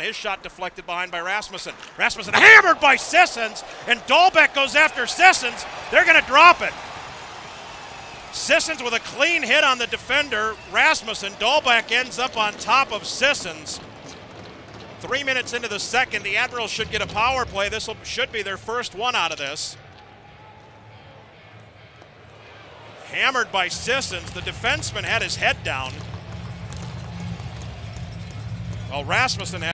His shot deflected behind by Rasmussen. Rasmussen hammered by Sissons, and Dahlbeck goes after Sissons. They're going to drop it. Sissons with a clean hit on the defender, Rasmussen. Dahlbeck ends up on top of Sissons. 3 minutes into the second, the Admirals should get a power play. This should be their first one out of this. Hammered by Sissons. The defenseman had his head down. Well, Rasmussen had